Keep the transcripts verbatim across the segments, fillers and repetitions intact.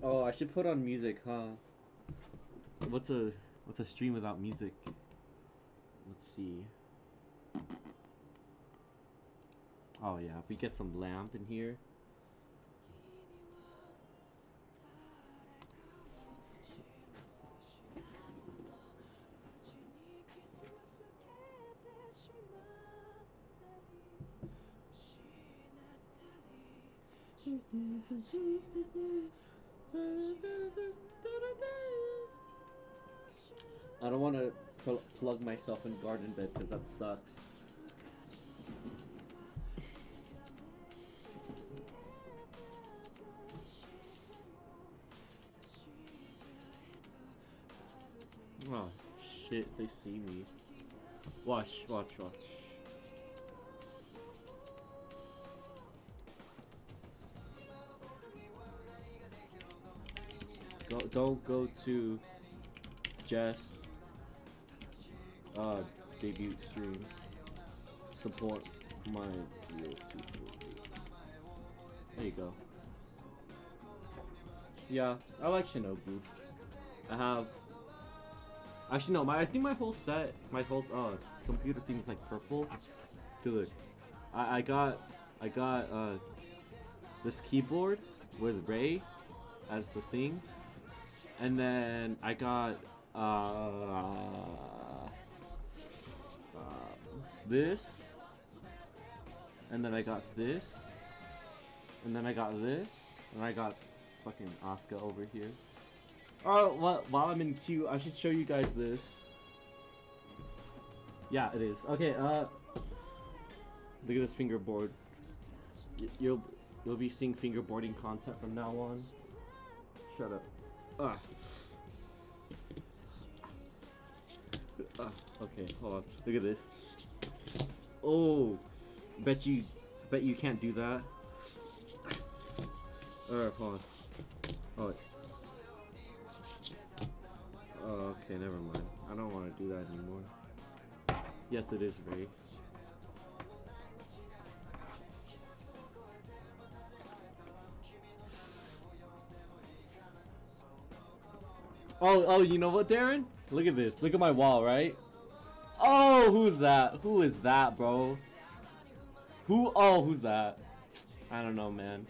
Oh, I should put on music, huh? What's a what's a stream without music? Let's see. Oh yeah, if we get some lamp in here. I don't want to pl plug myself in garden bed because that sucks. Oh shit, they see me. Watch, watch, watch. Go, don't go to Jess uh debut stream. Support my real tuber. There you go. Yeah, I like Shinobu. I have actually no, my I think my whole set, my whole uh computer thing is like purple. Dude, I I got I got uh this keyboard with Ray as the thing, and then I got uh, uh this, and then I got this, and then I got this, and I got fucking Asuka over here. Oh, well, while I'm in queue, I should show you guys this. Yeah, it is. Okay, uh, look at this fingerboard. Y you'll you'll be seeing fingerboarding content from now on. Shut up. Ah. Ah. Okay, hold on. Look at this. Oh, bet you, bet you can't do that. Alright, hold on. Oh. Oh, okay, never mind. I don't want to do that anymore. Yes, it is Ray. Oh, oh, you know what, Darren? Look at this. Look at my wall, right? Oh, who's that? Who is that, bro? Who? Oh, who's that? I don't know, man.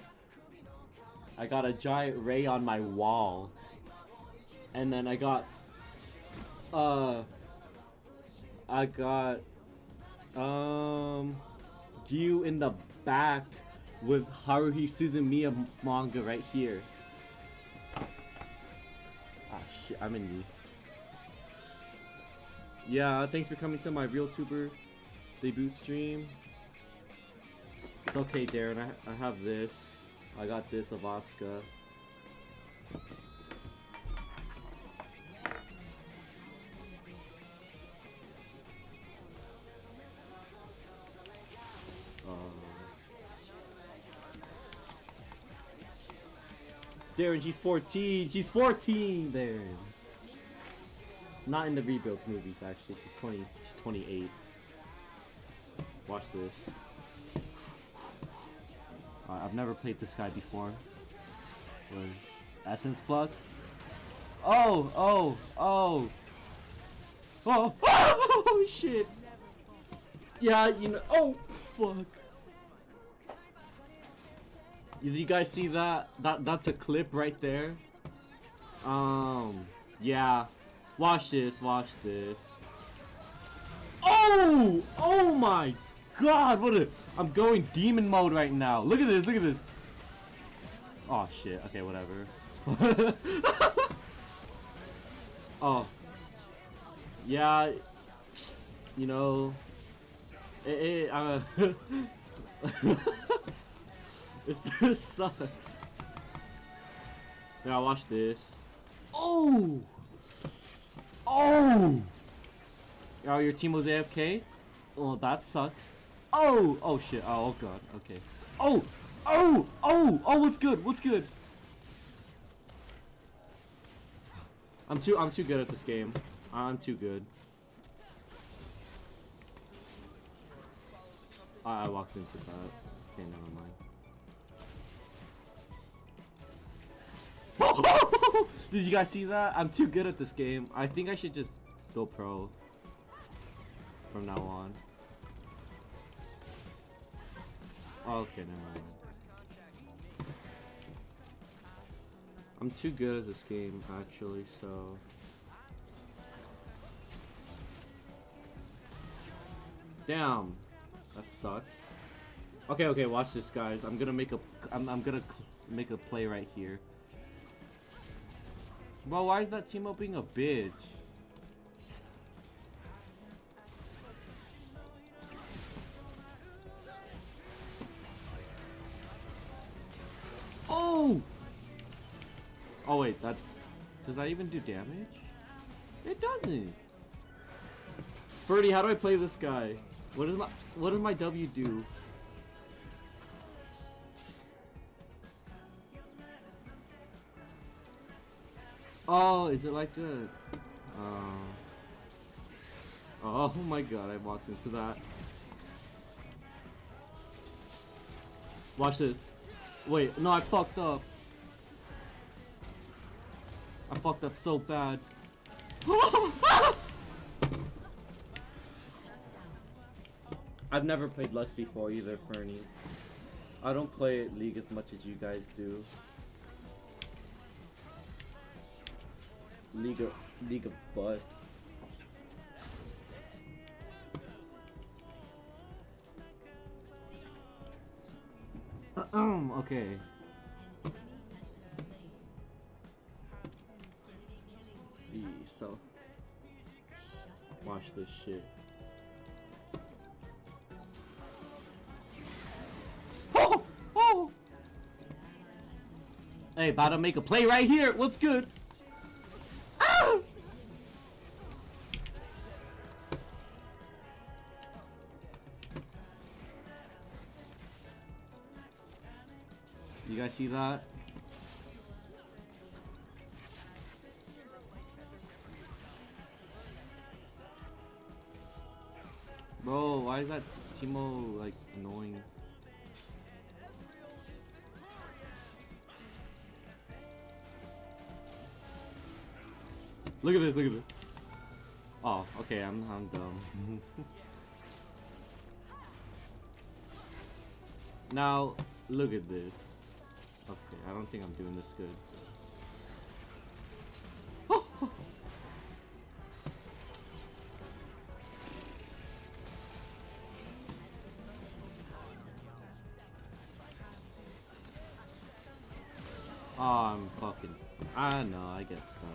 I got a giant Ray on my wall. And then I got, uh, I got, um, Gyu in the back with Haruhi Suzumiya manga right here. Ah, shit, I'm in you. Yeah, thanks for coming to my RealTuber debut stream. It's okay, Darren, I, I have this. I got this of Asuka. Darren, she's fourteen. She's fourteen, Darren. Not in the Rebuilds movies, actually. She's twenty. She's twenty-eight. Watch this. Uh, I've never played this guy before. What? Essence Flux. Oh, oh, oh, oh, oh, shit. Yeah, you know. Oh, fuck. Did you guys see that? That that's a clip right there. Um, yeah. Watch this. Watch this. Oh! Oh my God! What a! I'm going demon mode right now. Look at this. Look at this. Oh shit. Okay, whatever. Oh. Yeah. You know. It. it uh, This, this sucks. Now watch this. Oh! Oh! Oh, your team was A F K? Oh, that sucks. Oh! Oh shit. Oh, oh god. Okay. Oh! Oh! Oh! Oh, what's good? What's good? I'm too I'm too good at this game. I'm too good. I, I walked into that. Okay, never mind. Oh! Did you guys see that? I'm too good at this game. I think I should just go pro from now on. Okay, never mind. I'm too good at this game, actually, so... Damn! That sucks. Okay, okay, watch this, guys. I'm gonna make a... I'm, I'm gonna make a play right here. Bro, why is that Teemo being a bitch? Oh! Oh wait, that... Does that even do damage? It doesn't! Ferdy, how do I play this guy? What does my... What does my W do? Oh, is it like a... Uh... Oh my god, I walked into that. Watch this. Wait, no, I fucked up. I fucked up so bad. I've never played Lux before either, Fernie. I don't play League as much as you guys do. League of League of Butts. Um. Okay. Let's see. So, watch this shit. Oh! Oh! Hey, about to make a play right here. What's good? You guys see that? Bro, why is that Teemo like annoying? Look at this, look at this. Oh, okay, I'm I'm dumb. Now, look at this. Okay, I don't think I'm doing this good. Oh, oh. Oh, I'm fucking... I know, I get stuff.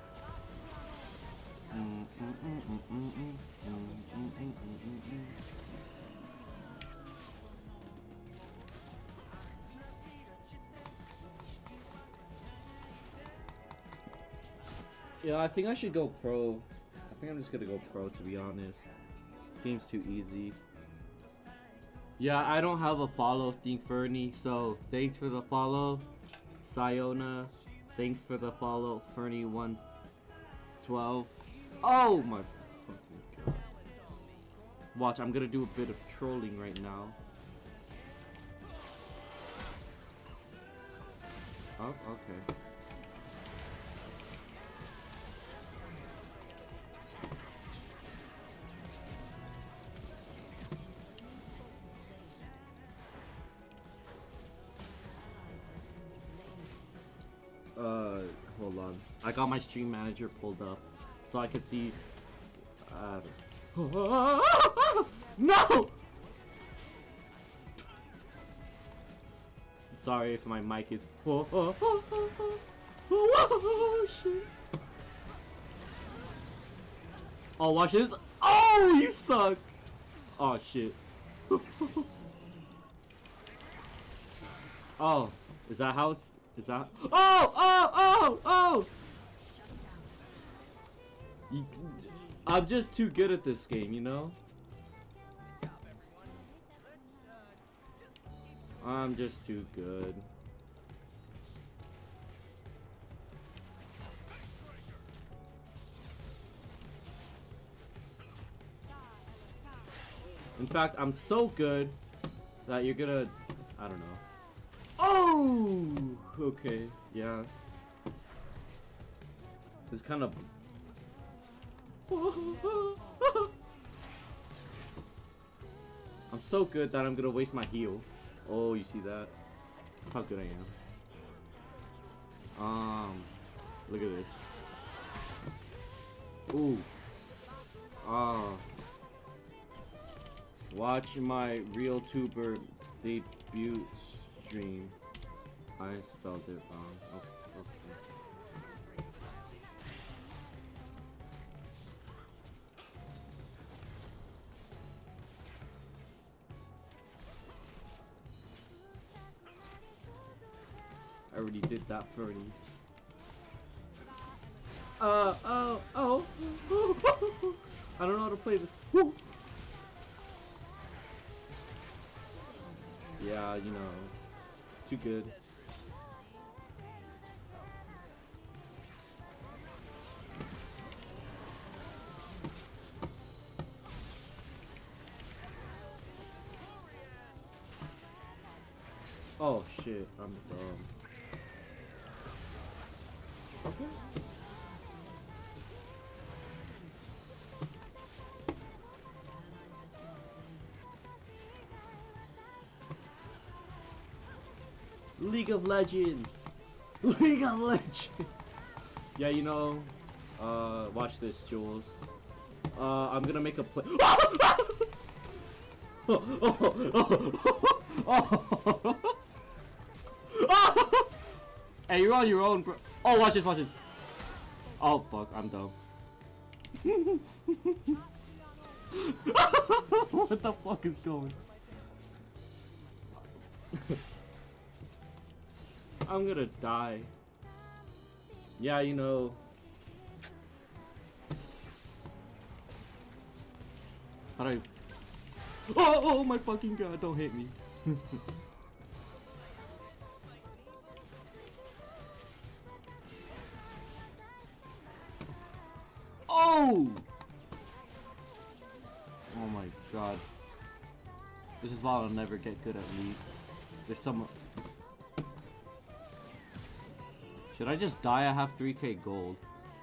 Mm, mm, mm, mm, mm, mm, mm, mm, mm, mm, mm. Yeah, I think I should go pro. I think I'm just gonna go pro, to be honest. This game's too easy. Yeah, I don't have a follow thing, Fernie, so thanks for the follow. Siona, thanks for the follow, Fernie one twelve. Oh my fucking god. Watch, I'm gonna do a bit of trolling right now. Oh, okay. Uh, hold on. I got my stream manager pulled up so I could see. Uh, no! Sorry if my mic is. Oh, oh, oh, oh, oh, oh, shit. Oh, watch this. Oh, you suck. Oh, shit. Oh, is that how it's. Is that? Oh! Oh! Oh! Oh! You, I'm just too good at this game, you know? I'm just too good. In fact, I'm so good that you're gonna... I don't know. Oh! Okay, yeah. It's kind of. I'm so good that I'm gonna waste my heal. Oh, you see that? That's how good I am. Um, look at this. Ooh. Ah. Uh, watch my real tuber debut stream. I spelled it wrong. Oh, okay. I already did that for you. Uh, oh, oh. I don't know how to play this. Woo. Yeah, you know, too good. Oh shit, I'm dumb. Okay. League of Legends! League of Legends! Yeah, you know, uh, watch this, Jules. Uh, I'm gonna make a play. Oh, oh, oh, oh, oh. Hey, you're on your own, bro. Oh, watch this, watch this. Oh, fuck, I'm dumb. What the fuck is going? I'm gonna die. Yeah, you know. How do I... Oh, oh my fucking god, don't hit me. Oh! Oh my god. This is why I'll never get good at League. There's some... Should I just die? I have three K gold.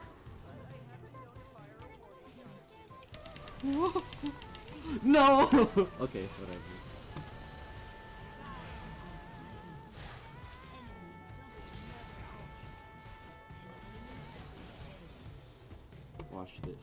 No! Okay, whatever. Watch this.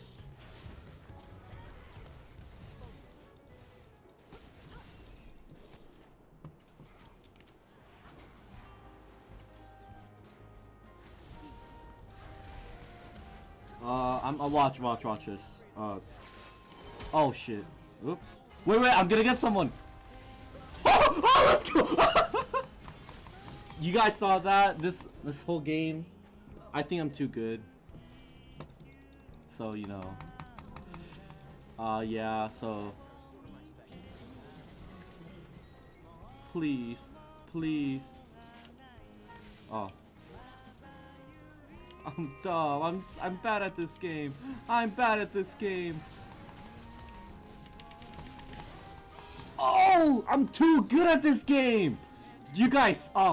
Uh, I'm. I'll watch, watch, watch this. Uh. Oh shit. Oops. Wait, wait. I'm gonna get someone. Oh, oh let's go. You guys saw that? This this whole game. I think I'm too good. So you know. Uh, yeah. So. Please, please. Oh. I'm dumb. I'm I'm bad at this game. I'm bad at this game. Oh, I'm too good at this game. You guys, oh.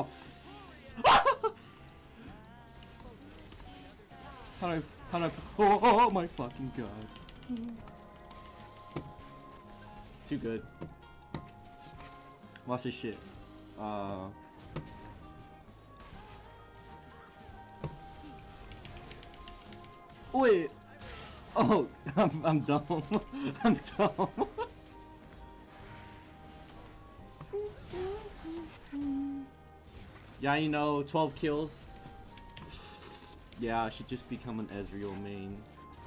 How do I? How do I? Oh, oh, oh my fucking god. Too good. Watch this shit. Uh. Wait. Oh, I'm, I'm dumb. I'm dumb. Yeah, you know, twelve kills. Yeah, I should just become an Ezreal main.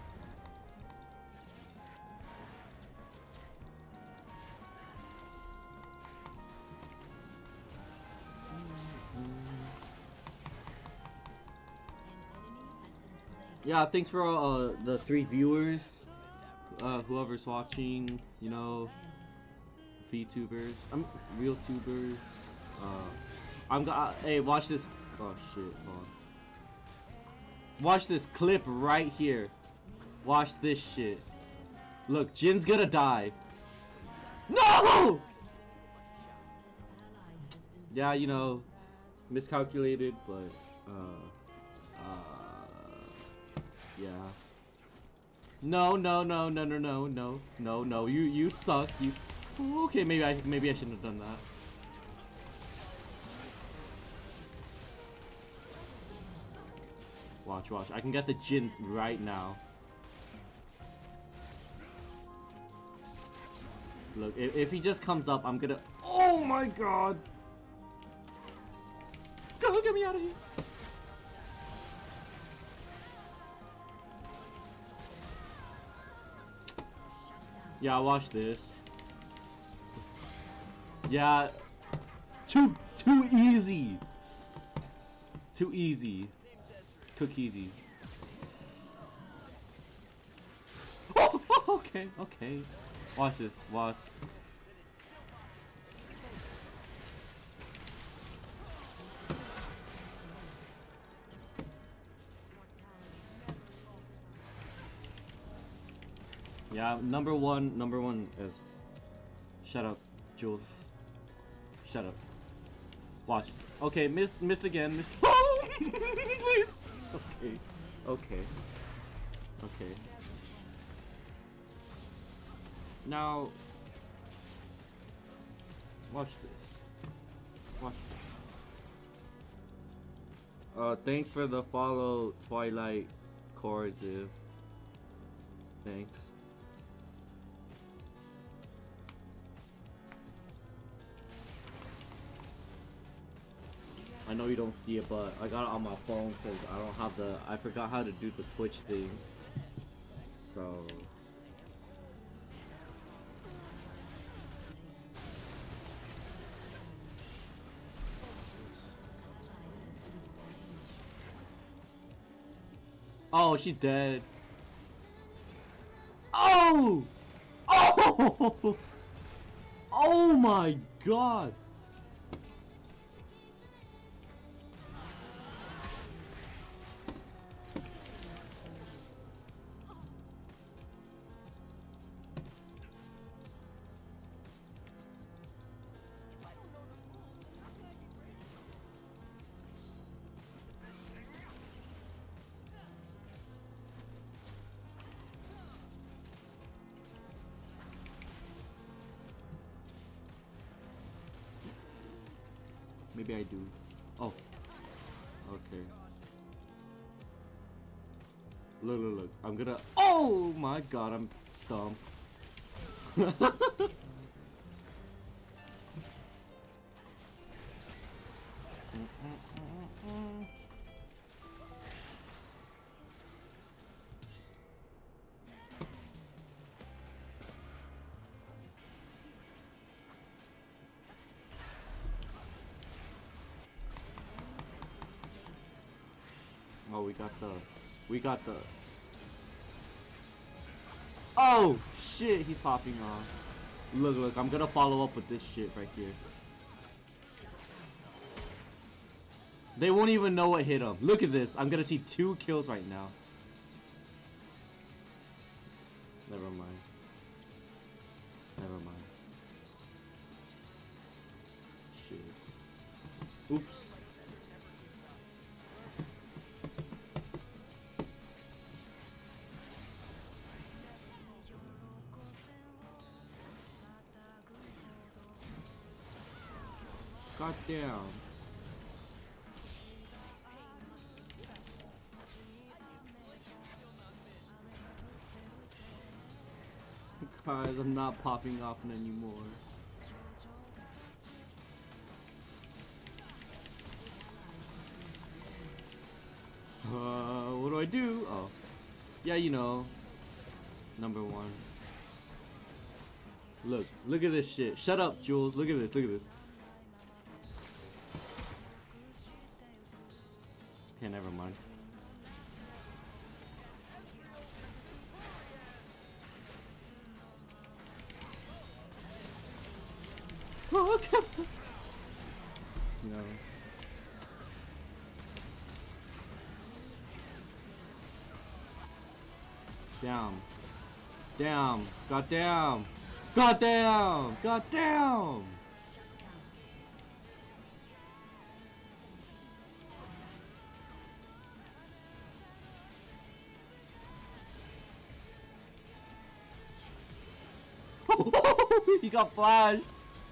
Yeah, thanks for uh, the three viewers, uh, whoever's watching, you know, VTubers, I'm real tubers. Uh, I'm gonna. Hey, watch this. Oh shit! Hold on. Watch this clip right here. Watch this shit. Look, Jin's gonna die. No! Yeah, you know, miscalculated, but uh, uh. Yeah. No, no, no, no, no, no, no, no, no. You, you suck. You. Okay, maybe I, maybe I shouldn't have done that. Watch, watch. I can get the Jhin right now. Look, if, if he just comes up, I'm gonna. Oh my god! Go, get me out of here! Yeah, watch this. Yeah, too too easy. Too easy. Cook easy. Oh, okay, okay. Watch this. Watch. Yeah, number one, number one is. Shut up, Jules. Shut up. Watch. Okay, missed, missed again. Missed. Oh, please. Okay. Okay. Okay. Now, watch this. Watch this. Uh, thanks for the follow, Twilight Corsive. Thanks. I know you don't see it, but I got it on my phone because I don't have the. I forgot how to do the Twitch thing. So. Oh, she's dead. Oh! Oh! Oh my god! Maybe I do. Oh. Okay. Look, look, look. I'm gonna. Oh my god, I'm dumb. Oh, we got the, we got the. Oh shit, he's popping off. Look, look, I'm gonna follow up with this shit right here. They won't even know what hit him. Look at this. I'm gonna see two kills right now. Never mind. Never mind. Shit. Oops. God damn. Guys, I'm not popping off anymore. Uh, what do I do? Oh. Yeah, you know. Number one. Look, look at this shit. Shut up, Jules. Look at this, look at this. Okay, never mind. Oh, okay. No. Damn. Damn. God damn. God damn. God damn. He got flashed.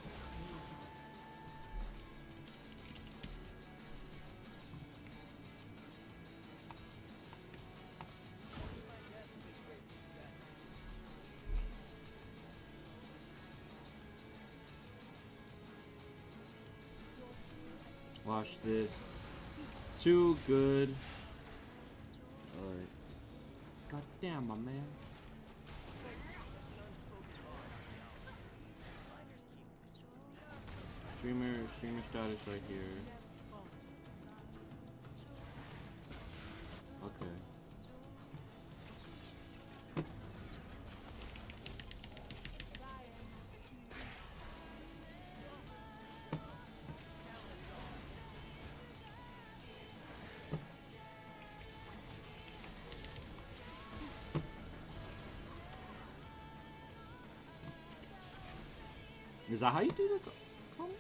Watch this. Too good. Alright. God damn, my man. Streamer, streamer status right here. Okay. Is that how you do the combo?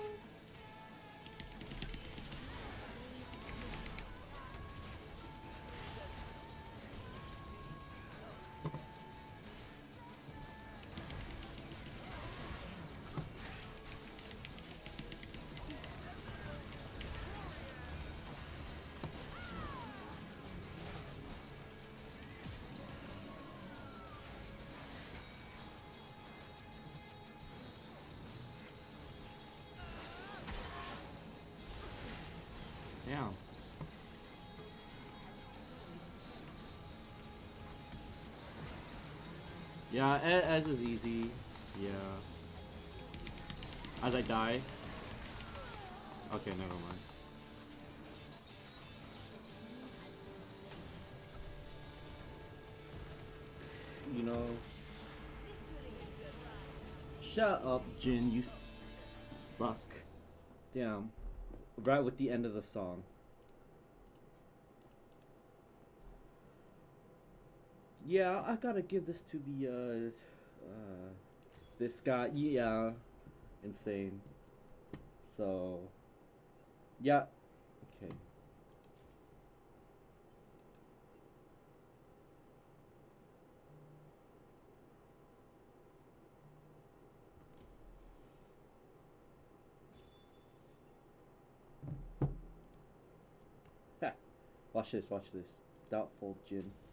Damn. Yeah, as is easy. Yeah. As I die. Okay, never mind. You know. Shut up, Jin. You suck. Damn. Right with the end of the song. Yeah, I gotta give this to the, uh, uh, this guy. Yeah, insane. So, yeah, okay. Ha! Watch this, watch this. Doubtful Jin.